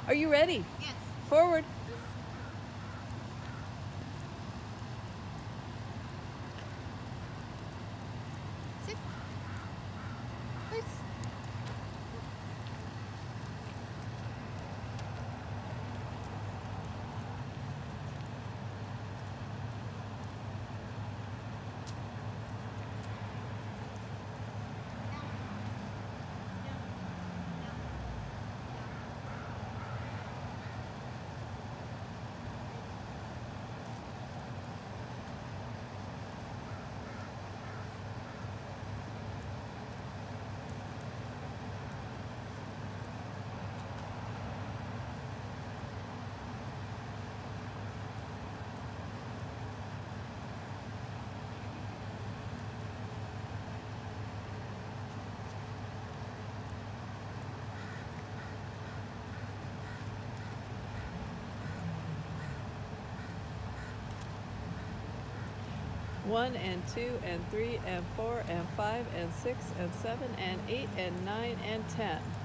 Are you ready? Yes. Forward. Sit. Face. One and two and three and four and five and six and seven and eight and nine and 10.